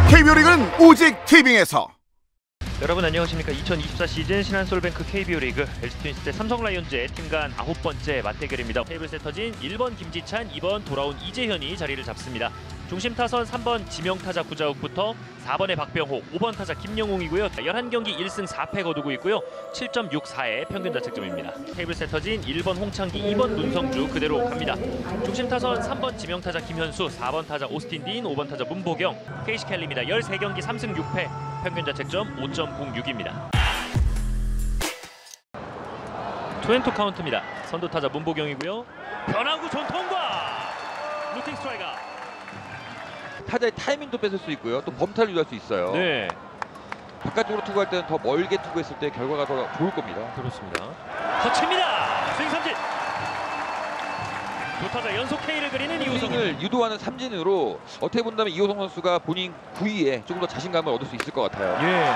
KBO 리그는 오직 티빙에서. 여러분 안녕하십니까. 2024 시즌 신한솔뱅크 KBO 리그 LG 트윈스 대 삼성 라이온즈의 팀 간 9번째 맞대결입니다. 테이블 세터진 1번 김지찬, 2번 돌아온 이재현이 자리를 잡습니다. 중심 타선 3번 지명타자 구자욱부터 4번의 박병호, 5번 타자 김영웅이고요. 11경기 1승 4패 거두고 있고요. 7.64의 평균 자책점입니다. 테이블 세터진 1번 홍창기, 2번 문성주 그대로 갑니다. 중심 타선 3번 지명타자 김현수, 4번 타자 오스틴 딘, 5번 타자 문보경, 케이시 켈리입니다. 13경기 3승 6패, 평균 자책점 5.06입니다. 투앤투 카운트입니다. 선두 타자 문보경이고요. 변화구 전통과 루팅 스트라이크. 타자의 타이밍도 뺏을 수 있고요. 또 범타를 유도할 수 있어요. 네, 바깥쪽으로 투구할 때는 더 멀게 투구했을 때 결과가 더 좋을 겁니다. 그렇습니다. 터치입니다. 스윙 삼진. 두 타자 연속 K를 그리는 이호성. 스윙을 유도하는 삼진으로 어떻게 본다면 이호성 선수가 본인 구위에 조금 더 자신감을 얻을 수 있을 것 같아요. 예.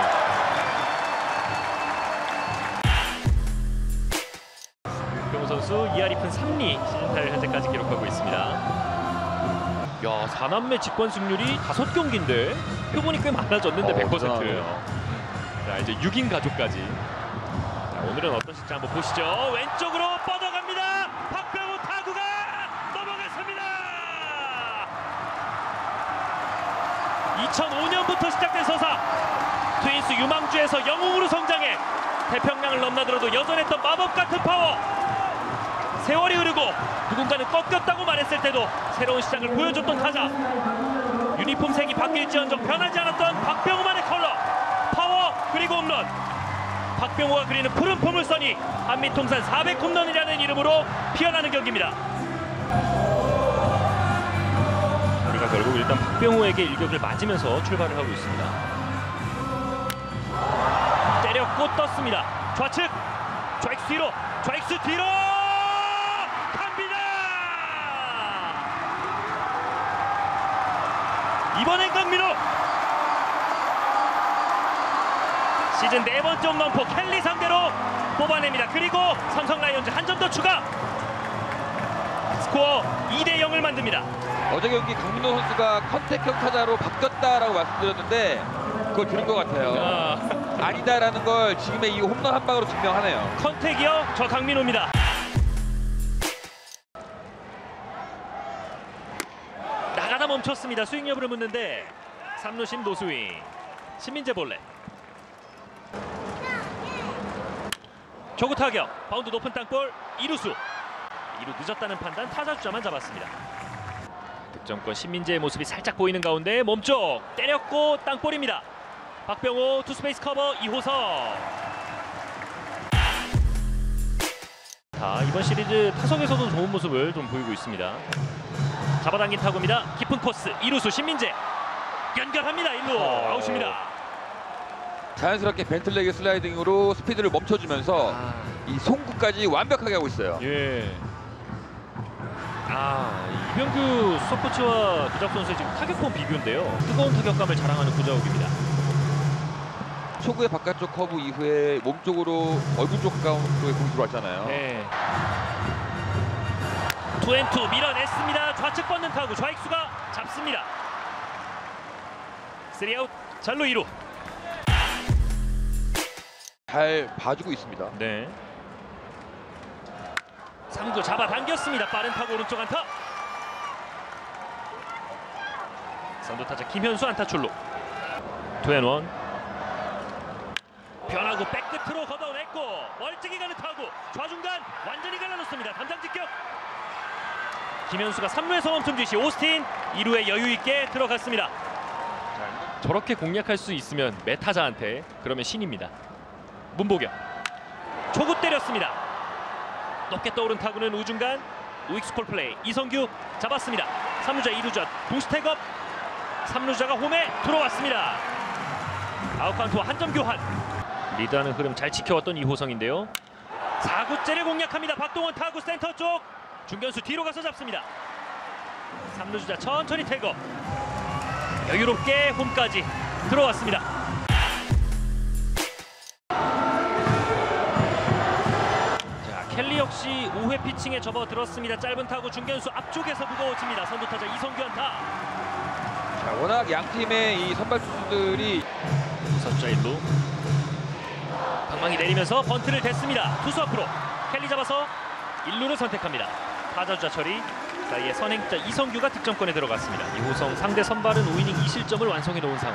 박병호 선수 2할 2푼 3리 시즌타를 현재까지 기록하고 있습니다. 야, 4남매 직관 승률이 5경기인데 표본이 꽤 많아졌는데 100%예요. 자, 이제 6인 가족까지. 자, 오늘은 어떤 실지 한번 보시죠. 왼쪽으로 뻗어갑니다. 박병호 타구가 넘어갔습니다. 2005년부터 시작된 서사. 트윈스 유망주에서 영웅으로 성장해 태평양을 넘나들어도 여전했던 마법 같은 파워. 세월이 흐르고 누군가는 꺾였다고 말했을 때도 새로운 시작을 보여줬던 타자. 유니폼 색이 바뀔지언정 변하지 않았던 박병호만의 컬러. 파워 그리고 홈런. 박병호가 그리는 푸른 포물선이 한미통산 400홈런이라는 이름으로 피어나는 경기입니다. 우리가 결국 일단 박병호에게 일격을 맞으면서 출발을 하고 있습니다. 때렸고 떴습니다. 좌측 좌익수 뒤로, 좌익수 뒤로 갑니다. 이번엔 강민호. 시즌 4번째 홈런포 켈리 상대로 뽑아냅니다. 그리고 삼성 라이온즈 한 점 더 추가. 스코어 2대0을 만듭니다. 어제 경기 강민호 선수가 컨택형 타자로 바뀌었다라고 말씀드렸는데 그걸 들은 것 같아요. 아니다라는 걸 지금의 이 홈런 한 방으로 증명하네요. 컨택이요? 저 강민호입니다. 나가다 멈췄습니다. 스윙 여부를 묻는데 3루심 노스윙. 신민재 볼넷. 초구 타격. 바운드 높은 땅볼. 2루수. 2루 늦었다는 판단. 타자 주자만 잡았습니다. 득점권 신민재의 모습이 살짝 보이는 가운데 몸쪽 때렸고 땅볼입니다. 박병호 투스페이스 커버. 이호석. 자, 이번 시리즈 타석에서도 좋은 모습을 좀 보이고 있습니다. 잡아당긴 타구입니다. 깊은 코스. 2루수 신민재 연결합니다. 1루 아웃입니다. 자연스럽게 벤틀렉의 슬라이딩으로 스피드를 멈춰주면서 이 송구까지 완벽하게 하고 있어요. 예. 이병규 수석코치와 구자욱 선수의 지금 타격폼 비교인데요. 뜨거운 타격감을 자랑하는 구자욱입니다. 초구의 바깥쪽 커브 이후에 몸쪽으로 얼굴 쪽 가까운 쪽에 공이 들어왔잖아요. 네. 투앤투 밀어냈습니다. 좌측 뻗는 타구. 좌익수가 잡습니다. 3아웃. 잘로 2루. 잘 봐주고 있습니다. 네. 3구 잡아당겼습니다. 빠른 타구 오른쪽 안타. 선두 타자 김현수 안타 출루. 2&1. 변화구 백끝으로 걷어냈고 멀찍이 가는 타구. 좌중간 완전히 갈라놓습니다. 담장 직격. 김현수가 3루에서 멈춤 지시. 오스틴 2루에 여유있게 들어갔습니다. 저렇게 공략할 수 있으면 메타자한테 그러면 신입니다. 문보경 초구 때렸습니다. 높게 떠오른 타구는 우중간. 우익수 콜플레이. 이성규 잡았습니다. 3루자 2루자 동스택업. 3루자가 홈에 들어왔습니다. 아웃카운트와 한 점 교환. 리드하는 흐름 잘 지켜왔던 이호성인데요. 4구째를 공략합니다. 박동원 타구 센터 쪽. 중견수 뒤로 가서 잡습니다. 3루주자 천천히 태거. 여유롭게 홈까지 들어왔습니다. 자, 켈리 역시 5회 피칭에 접어들었습니다. 짧은 타구 중견수 앞쪽에서 무거워집니다. 선두 타자 이성규 안타. 자, 워낙 양 팀의 이 선발 투수들이 선수자 1루. 방망이 내리면서 번트를 댔습니다. 투수 앞으로 켈리 잡아서 1루를 선택합니다. 타자 주자 처리 사이에 선행자 이성규가 득점권에 들어갔습니다. 이호성 상대 선발은 5이닝 2실점을 완성해 놓은 상황.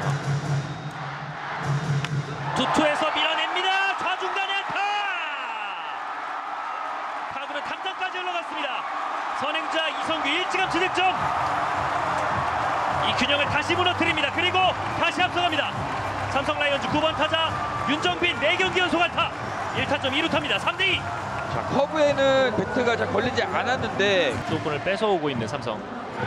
투투에서 밀어냅니다. 좌중간에 안타. 타구는 탐장까지 올라갔습니다. 선행자 이성규 일찌감치 득점. 이 균형을 다시 무너뜨립니다. 그리고 다시 앞서갑니다. 삼성 라이온즈 9번 타자 윤정빈 4경기 연속 안타. 1타점 2루타입니다. 3대2. 자, 커브에는 배트가 잘 걸리지 않았는데 조건을 뺏어오고 있는 삼성.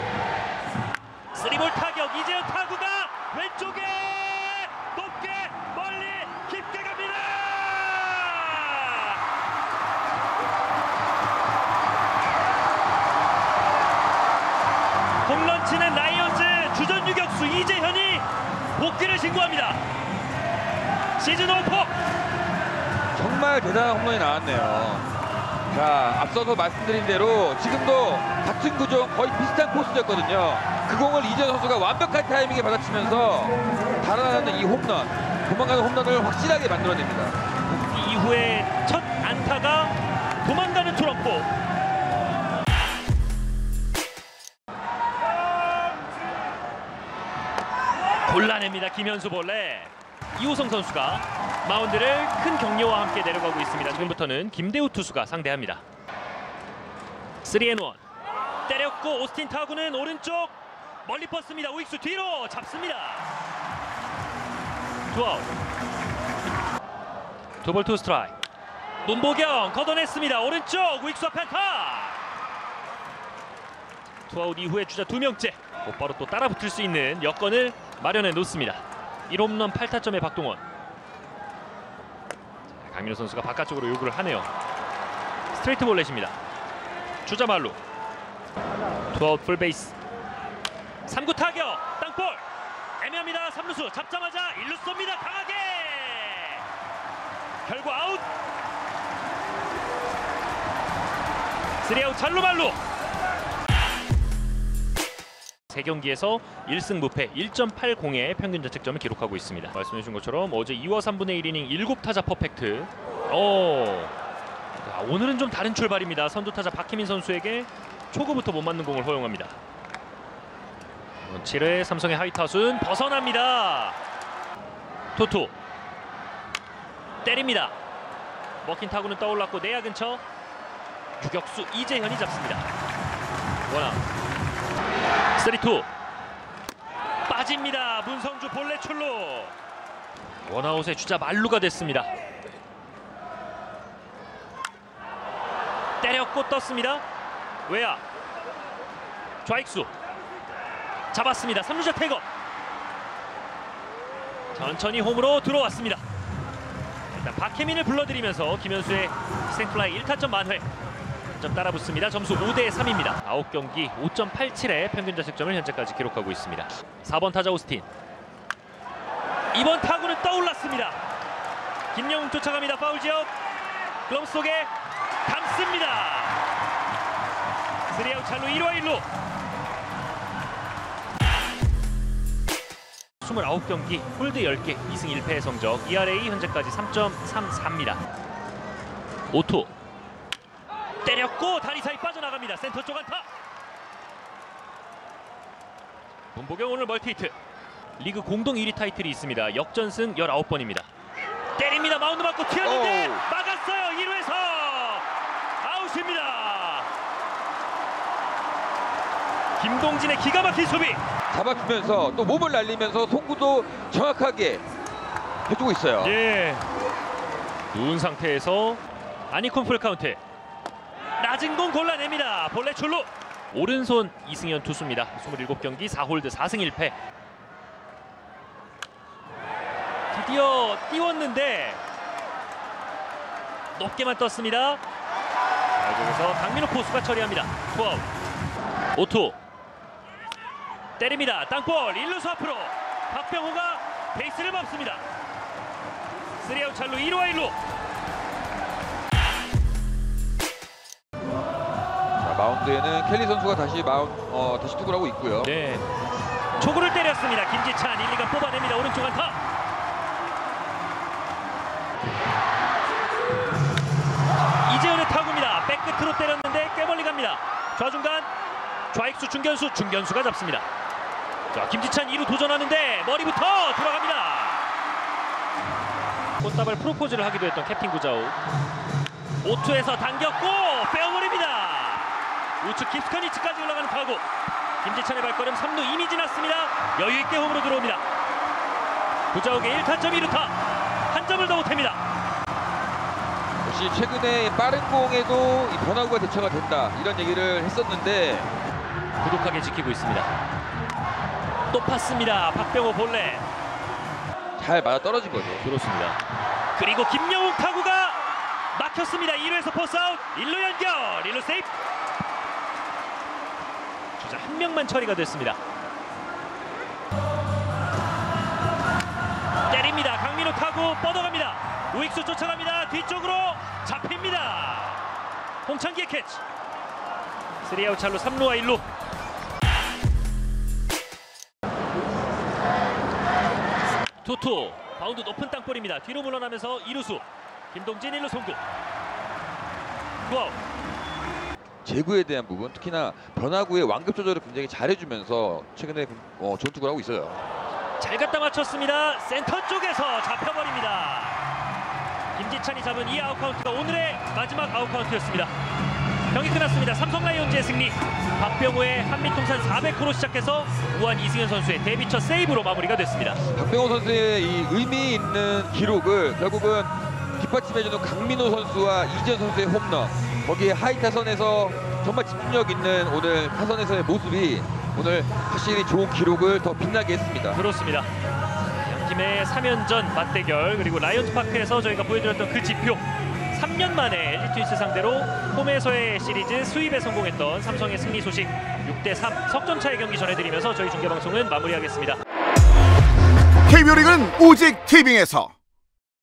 3볼 타격. 이재현 타구가 왼쪽에 높게 멀리 깊게 갑니다. 홈런 치는 라이온즈 주전 유격수 이재현이 복귀를 신고합니다. 시즌 오퍼. 정말 대단한 홈런이 나왔네요. 자, 앞서서 말씀드린 대로 지금도 같은 구종 거의 비슷한 코스였거든요. 그 공을 이재현 선수가 완벽한 타이밍에 받아치면서 달아나는 이 홈런, 도망가는 홈런을 확실하게 만들어냅니다. 이후에 첫 안타가 도망가는 트럼프. 골라냅니다. 김현수 볼래. 이호성 선수가 마운드를 큰 격려와 함께 내려가고 있습니다. 지금부터는 김대우 투수가 상대합니다. 3&1 때렸고 오스틴 타구는 오른쪽 멀리 뻗습니다. 우익수 뒤로 잡습니다. 투아웃. 투볼 투 스트라이크. 문보경 걷어냈습니다. 오른쪽 우익수 앞에 안타. 투아웃 이후에 주자 2명째. 곧바로 또 따라붙을 수 있는 여건을 마련해 놓습니다. 1홈런 8타점의 박동원. 강민호 선수가 바깥쪽으로 요구를 하네요. 스트레이트 볼넷입니다. 주자 말루. 투아웃 풀베이스. 3구 타격. 땅볼. 애매합니다. 3루수 잡자마자 1루 쏩니다. 강하게. 결과 아웃. 3아웃 잘루 말루. 3경기에서 1승 무패 1.80의 평균 자책점을 기록하고 있습니다. 말씀해주신 것처럼 어제 2와 3분의 1이닝 7타자 퍼펙트. 오늘은 좀 다른 출발입니다. 선두타자 박희민 선수에게 초구부터 못 맞는 공을 허용합니다. 7회 삼성의 하이타순 벗어납니다. 토투 때립니다. 먹힌 타구는 떠올랐고 내야 근처. 유격수 이재현이 잡습니다. 원아웃. 3-2 빠집니다. 문성주 볼넷 출루. 원아웃의 주자 말루가 됐습니다. 때렸고 떴습니다. 외야 좌익수 잡았습니다. 3루자 태거. 천천히 홈으로 들어왔습니다. 일단 박혜민을 불러들이면서 김현수의 희생플라이 1타점 만회. 점 따라붙습니다. 점수 5대3입니다. 9경기 5.87의 평균 자책점을 현재까지 기록하고 있습니다. 4번 타자 오스틴. 이번 타구는 떠올랐습니다. 김영웅 쫓아갑니다. 파울 지역. 글럼 속에 담습니다. 3아웃 잘루 1와 1루. 29경기 홀드 10개 2승 1패의 성적. ERA 현재까지 3.34입니다. 5투 때렸고 다리 사이 빠져나갑니다. 센터 쪽 안타. 문보경 오늘 멀티히트. 리그 공동 1위 타이틀이 있습니다. 역전승 19번입니다. 때립니다. 마운드 맞고 튀었는데 막았어요. 1루에서 아웃입니다. 김동진의 기가 막힌 수비. 잡아주면서 또 몸을 날리면서 송구도 정확하게 해주고 있어요. 예. 누운 상태에서 아니콘 풀카운트. 낮은 공 골라냅니다. 볼넷 출루. 오른손 이승현 투수입니다. 27경기 4홀드 4승 1패. 드디어 띄웠는데 높게만 떴습니다. 여기서 강민호 포수가 처리합니다. 투아웃. 5투 때립니다. 땅볼 1루수 앞으로 박병호가 베이스를 밟습니다. 3아웃 잘루 1와 1루. 마운드에는 켈리 선수가 다시 투구를 하고 있고요. 네. 초구를 때렸습니다. 김지찬 1, 2간 뽑아냅니다. 오른쪽 안타. 이재훈의 타구입니다. 백끝으로 때렸는데 꽤 멀리 갑니다. 좌중간 좌익수 중견수가 잡습니다. 자, 김지찬 2루 도전하는데 머리부터 들어갑니다. 꽃다발 프로포즈를 하기도 했던 캡틴 구자욱. 5투에서 당겼고 빼어버립니다. 우측 깊숙한 위치까지 올라가는 타구. 김지찬의 발걸음 3루 이미 지났습니다. 여유있게 홈으로 들어옵니다. 구자욱의 1타점 2루타. 한 점을 더 못합니다. 역시 최근에 빠른 공에도 이 변화구가 대처가 된다 이런 얘기를 했었는데 고독하게 지키고 있습니다. 또 팠습니다. 박병호 볼넷. 잘 맞아 떨어진 거죠. 그렇습니다. 그리고 김영욱 타구가 막혔습니다. 2루에서 포스아웃. 1루 연결. 1루 세이프. 주자 한 명만 처리가 됐습니다. 때립니다. 강민호 타구 뻗어갑니다. 우익수 쫓아갑니다. 뒤쪽으로 잡힙니다. 홍창기의 캐치. 3아웃 찰로 3루와 1루. 투투 바운드 높은 땅볼입니다. 뒤로 물러나면서 2루수 김동진 1루 송구. 투아웃. 제구에 대한 부분 특히나 변화구의 완급 조절을 굉장히 잘해주면서 최근에 좋은 투구를 하고 있어요. 잘 갖다 맞췄습니다. 센터 쪽에서 잡혀버립니다. 김지찬이 잡은 이 아웃카운트가 오늘의 마지막 아웃카운트였습니다. 경기 끝났습니다. 삼성 라이온즈의 승리. 박병호의 한민통산 400호로 시작해서 우한 이승현 선수의 데뷔 첫 세이브로 마무리가 됐습니다. 박병호 선수의 이 의미 있는 기록을 결국은 뒷받침해주는 강민호 선수와 이재현 선수의 홈런, 거기에 하이 타선에서 정말 집중력 있는 오늘 타선에서의 모습이 오늘 확실히 좋은 기록을 더 빛나게 했습니다. 그렇습니다. 양팀의 3연전 맞대결, 그리고 라이온즈 파크에서 저희가 보여드렸던 그 지표, 3년 만에 LG 트윈스 상대로 홈에서의 시리즈 수입에 성공했던 삼성의 승리 소식 6대3 석점차의 경기 전해드리면서 저희 중계방송은 마무리하겠습니다. KBO 리그는 오직 티빙에서.